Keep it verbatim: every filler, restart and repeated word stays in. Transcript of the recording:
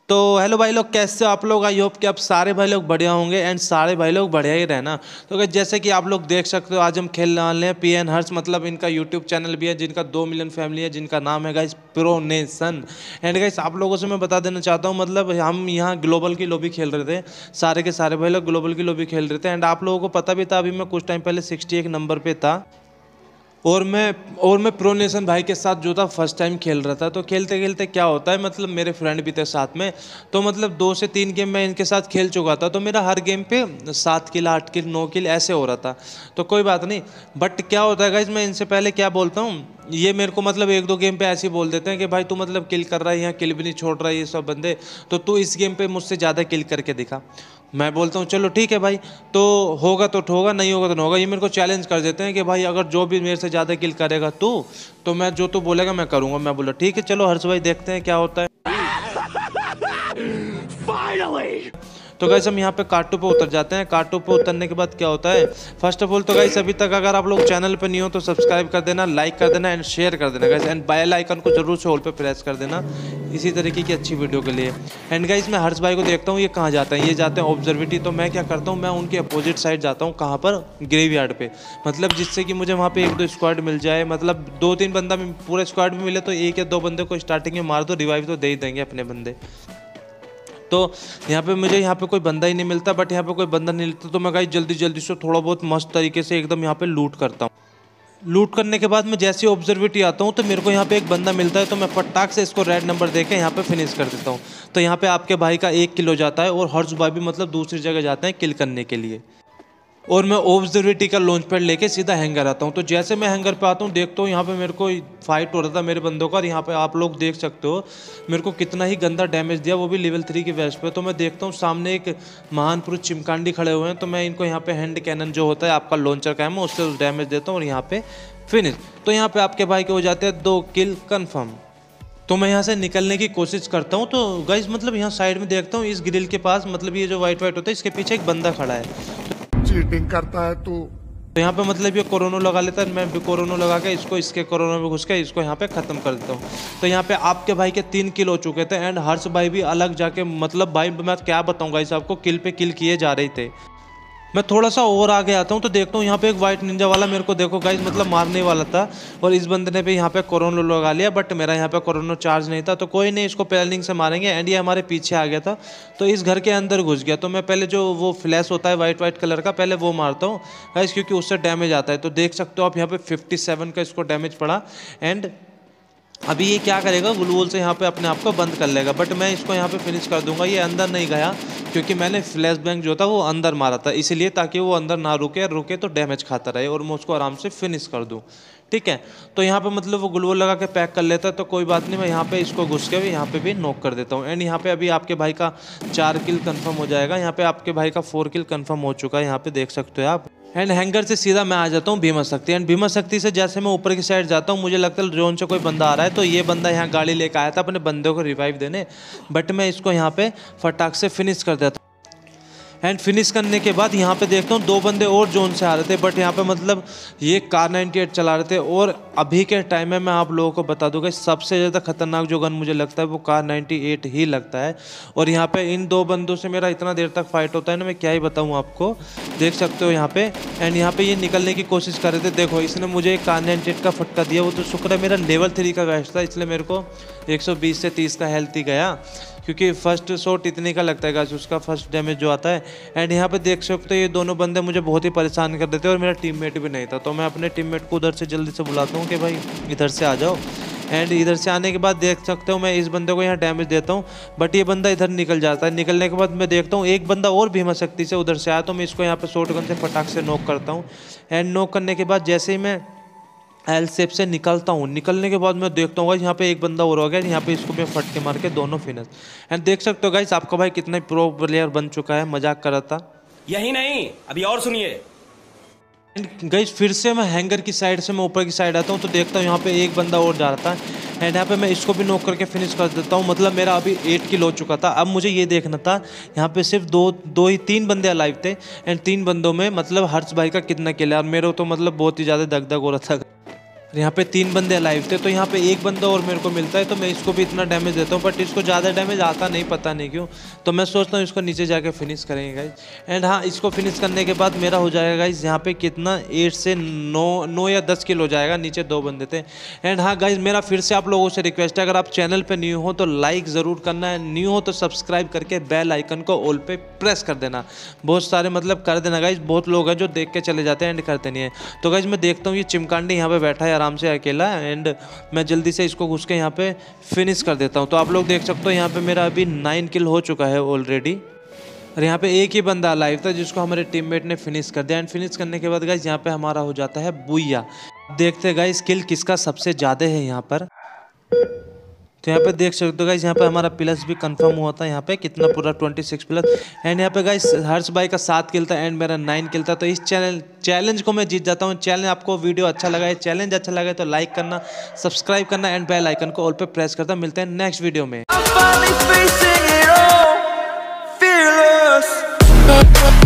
तो हेलो भाई लोग, कैसे हो आप लोग। आई होप कि आप सारे भाई लोग बढ़िया होंगे एंड सारे भाई लोग बढ़िया ही रहना। तो guys, जैसे कि आप लोग देख सकते हो आज हम खेलने वाले हैं पी एन हर्ष, मतलब इनका यूट्यूब चैनल भी है जिनका दो मिलियन फैमिली है, जिनका नाम है guys pro nation. And guys आप लोगों से मैं बता देना चाहता हूँ, मतलब हम यहाँ ग्लोबल की लॉबी खेल रहे थे, सारे के सारे भाई लोग ग्लोबल की लॉबी खेल रहे थे। एंड आप लोगों को पता भी था, अभी मैं कुछ टाइम पहले सिक्सटी एक नंबर पे था और मैं और मैं प्रो नेशन भाई के साथ जो था फर्स्ट टाइम खेल रहा था। तो खेलते खेलते क्या होता है, मतलब मेरे फ्रेंड भी थे साथ में, तो मतलब दो से तीन गेम मैं इनके साथ खेल चुका था। तो मेरा हर गेम पे सात किल आठ किल नौ किल ऐसे हो रहा था, तो कोई बात नहीं। बट क्या होता है गाइज, मैं इनसे पहले क्या बोलता हूँ, ये मेरे को मतलब एक दो गेम पे ऐसे ही बोल देते हैं कि भाई तू मतलब किल कर रहा है, यहाँ किल भी नहीं छोड़ रहा है ये सब बंदे, तो तू इस गेम पे मुझसे ज़्यादा किल करके दिखा। मैं बोलता हूँ चलो ठीक है भाई, तो होगा तो होगा, नहीं होगा तो नहीं होगा। ये मेरे को चैलेंज कर देते हैं कि भाई अगर जो भी मेरे से ज़्यादा किल करेगा तू, तो मैं जो तू बोलेगा मैं करूँगा। मैं बोला ठीक है चलो हर्ष भाई, देखते हैं क्या होता है। Finally! तो गाइस हम यहाँ पे कार्टू पे उतर जाते हैं। कार्टू पे उतरने के बाद क्या होता है, फर्स्ट ऑफ ऑल तो गाइस अभी तक अगर आप लोग चैनल पे नहीं हो तो सब्सक्राइब कर देना, लाइक कर देना एंड शेयर कर देना गाइस, एंड बेल आइकन को जरूर से ऑल पे प्रेस कर देना इसी तरीके की अच्छी वीडियो के लिए। एंड गाइस मैं हर्ष भाई को देखता हूँ ये कहाँ जाते हैं, ये जाते हैं ऑब्जर्वेटरी। तो मैं क्या करता हूँ, मैं उनके अपोजिट साइड जाता हूँ, कहाँ पर, ग्रेवयार्ड पे, मतलब जिससे कि मुझे वहाँ पे एक दो स्क्वाड मिल जाए, मतलब दो तीन बंदा पूरे स्क्वाड में मिले तो एक या दो बंदे को स्टार्टिंग में मार दो, रिवाइव तो दे ही देंगे अपने बंदे। तो यहाँ पे मुझे यहाँ पे कोई बंदा ही नहीं मिलता, बट यहाँ पे कोई बंदा नहीं मिलता तो मैं गाइस जल्दी जल्दी से थोड़ा बहुत मस्त तरीके से एकदम यहाँ पे लूट करता हूँ। लूट करने के बाद मैं जैसे ऑब्जर्वेटरी आता हूँ तो मेरे को यहाँ पे एक बंदा मिलता है, तो मैं फटाक से इसको रेड नंबर देके यहाँ पे फिनिश कर देता हूँ। तो यहाँ पे आपके भाई का एक किल हो जाता है और हर्ष भाई भी मतलब दूसरी जगह जाते हैं किल करने के लिए। और मैं ऑब्जर्वेटरी का लॉन्च पैड लेके सीधा हैंगर आता हूँ। तो जैसे मैं हैंगर पे आता हूँ देखता हूँ यहाँ पे मेरे को फाइट हो रहा था मेरे बंदों का, और यहाँ पे आप लोग देख सकते हो मेरे को कितना ही गंदा डैमेज दिया, वो भी लेवल थ्री की वेस्ट पे। तो मैं देखता हूँ सामने एक महान पुरुष चिमकांडी खड़े हुए हैं, तो मैं इनको यहाँ पे हैंड कैनन जो होता है आपका लॉन्चर का है, मैं उससे डैमेज देता हूँ और यहाँ पे फिनिश। तो यहाँ पे आपके भाई के हो जाते हैं दो किल कन्फर्म। तो मैं यहाँ से निकलने की कोशिश करता हूँ। तो गाइज मतलब यहाँ साइड में देखता हूँ इस ग्रिल के पास, मतलब ये जो वाइट वाइट होता है इसके पीछे एक बंदा खड़ा है, चीटिंग करता है तू। तो यहाँ पे मतलब ये कोरोना लगा लेता है, मैं भी कोरोना लगा के इसको इसके कोरोना में घुस के इसको यहाँ पे ख़त्म कर देता हूँ। तो यहाँ पे आपके भाई के तीन किल हो चुके थे एंड हर्ष भाई भी अलग जाके, मतलब भाई मैं क्या बताऊँ गाइस आपको, किल पे किल किए जा रहे थे। मैं थोड़ा सा और आगे आता हूँ तो देखता हूँ यहाँ पे एक वाइट निंजा वाला मेरे को देखो गाइस मतलब मारने वाला था, और इस बंदे ने भी यहाँ पे कोरोना लगा लिया, बट मेरा यहाँ पे कोरोना चार्ज नहीं था, तो कोई नहीं इसको प्लानिंग से मारेंगे। एंड ये हमारे पीछे आ गया था तो इस घर के अंदर घुस गया। तो मैं पहले जो वो फ्लैश होता है वाइट वाइट कलर का, पहले वो मारता हूँ गाइस क्योंकि उससे डैमेज आता है। तो देख सकते हो आप यहाँ पे फिफ्टी सेवन का इसको डैमेज पड़ा। एंड अभी ये क्या करेगा, ग्लूवॉल से यहाँ पे अपने आप को बंद कर लेगा, बट मैं इसको यहाँ पे फिनिश कर दूंगा। ये अंदर नहीं गया क्योंकि मैंने फ्लैश बैंग जो था वो अंदर मारा था, इसलिए ताकि वो अंदर ना रुके, रुके तो डैमेज खाता रहे और मैं उसको आराम से फिनिश कर दूँ। ठीक है, तो यहाँ पे मतलब वो ग्लूवॉल लगा के पैक कर लेता है, तो कोई बात नहीं, मैं यहाँ पे इसको घुस के भी यहाँ पे भी नॉक कर देता हूँ। एंड यहाँ पे अभी आपके भाई का चार किल कंफर्म हो जाएगा, यहाँ पे आपके भाई का फोर किल कंफर्म हो चुका है, यहाँ पे देख सकते हो आप। एंड हैंगर से सीधा मैं आ जाता हूँ भीमा शक्ति। एंड भीमा शक्ति से जैसे मैं ऊपर की साइड जाता हूँ, मुझे लगता है जोन से कोई बंदा आ रहा है, तो ये बंदा यहाँ गाड़ी लेकर आया था अपने बंदे को रिवाइव देने, बट मैं इसको यहाँ पे फटाक से फिनिश कर देता हूँ। एंड फिनिश करने के बाद यहाँ पे देखता हूँ दो बंदे और जोन से आ रहे थे, बट यहाँ पे मतलब ये कार नाइन्टी एट चला रहे थे। और अभी के टाइम में मैं आप लोगों को बता दूंगा सबसे ज़्यादा खतरनाक जो गन मुझे लगता है वो कार नाइन्टी एट ही लगता है। और यहाँ पे इन दो बंदों से मेरा इतना देर तक फाइट होता है ना, मैं क्या ही बताऊँ आपको, देख सकते हो यहाँ पे। एंड यहाँ पे ये निकलने की कोशिश कर रहे थे, देखो इसने मुझे एक कार नाइन्टी एट का फटका दिया, वो तो शुक्र है मेरा लेवल थ्री का वेस्ट था, इसलिए मेरे को एक सौ बीस से तीस का हेल्थ ही गया, क्योंकि फर्स्ट शॉट इतने का लगता है गाइस, उसका फर्स्ट डैमेज जो आता है। एंड यहाँ पे देख सकते हो ये दोनों बंदे मुझे बहुत ही परेशान कर देते और मेरा टीममेट भी नहीं था, तो मैं अपने टीममेट को उधर से जल्दी से बुलाता हूँ कि भाई इधर से आ जाओ। एंड इधर से आने के बाद देख सकते हो मैं इस बंदे को यहाँ डैमेज देता हूँ, बट ये बंदा इधर निकल जाता है। निकलने के बाद मैं देखता हूँ एक बंदा और भीमा शक्ति से उधर से आया, तो मैं इसको यहाँ पे शॉट गन से फटाक से नॉक करता हूँ। एंड नॉक करने के बाद जैसे ही मैं एल शेप से निकलता हूँ, निकलने के बाद मैं देखता हूँ गाइस यहाँ पे एक बंदा और हो गया, यहाँ पे इसको मैं फट के मार के दोनों फिनिश। एंड देख सकते हो गाइस आपका भाई कितना प्रो प्लेयर बन चुका है, मजाक कर रहा था। यही नहीं अभी और सुनिए। एंड गाइस फिर से मैं हैंगर की साइड से मैं ऊपर की साइड आता हूँ, तो देखता हूँ यहाँ पे एक बंदा और जा रहा था। एंड यहाँ पे मैं इसको भी नॉक करके फिनिश कर देता हूँ, मतलब मेरा अभी एट किल हो चुका था। अब मुझे ये देखना था यहाँ पे सिर्फ दो दो ही तीन बंदे अलाइव थे, एंड तीन बंदों में मतलब हर्ष भाई का कितना किल है, और मेरे तो मतलब बहुत ही ज़्यादा दग दग हो रहा था। यहाँ पे तीन बंदे अलाइव थे, तो यहाँ पे एक बंदा और मेरे को मिलता है, तो मैं इसको भी इतना डैमेज देता हूँ, बट इसको ज़्यादा डैमेज आता नहीं, पता नहीं क्यों। तो मैं सोचता हूँ इसको नीचे जाके फिनिश करेंगे गाइज। एंड हाँ, इसको फिनिश करने के बाद मेरा हो जाएगा गाइज यहाँ पे कितना, एट से नौ नौ या दस किल हो जाएगा। नीचे दो बंदे थे। एंड हाँ गाइज, मेरा फिर से आप लोगों से रिक्वेस्ट है, अगर आप चैनल पर न्यू हो तो लाइक ज़रूर करना है, न्यू हो तो सब्सक्राइब करके बेल आइकन को ऑल पे प्रेस कर देना। बहुत सारे मतलब कर देना गाइज, बहुत लोग हैं जो देख के चले जाते हैं एंड करते नहीं है। तो गाइज मैं देखता हूँ ये चिमकांडी यहाँ पे बैठा है आराम से अकेला, एंड मैं जल्दी से इसको घुस के यहाँ पे फिनिश कर देता हूँ। तो आप लोग देख सकते हो यहाँ पे मेरा अभी नाइन किल हो चुका है ऑलरेडी। और यहाँ पे एक ही बंदा लाइव था जिसको हमारे टीममेट ने फिनिश कर दिया। एंड फिनिश करने के बाद गाइज यहाँ पे हमारा हो जाता है बुइया। देखते हैं गाइज किल किसका सबसे ज़्यादा है यहाँ पर। तो यहाँ पे देख सकते हो गाइज, यहाँ पे हमारा प्लस भी कंफर्म हुआ था, यहाँ पे कितना पूरा छब्बीस प्लस। एंड यहाँ पे गाइज हर्ष भाई का सात किल था एंड मेरा नाइन किल था। तो इस चैनल चैलेंज को मैं जीत जाता हूँ। चैलेंज आपको वीडियो अच्छा लगा है, चैलेंज अच्छा लगा है तो लाइक करना, सब्सक्राइब करना एंड बेल आइकन को ऑल पे प्रेस करना। मिलते हैं नेक्स्ट वीडियो में।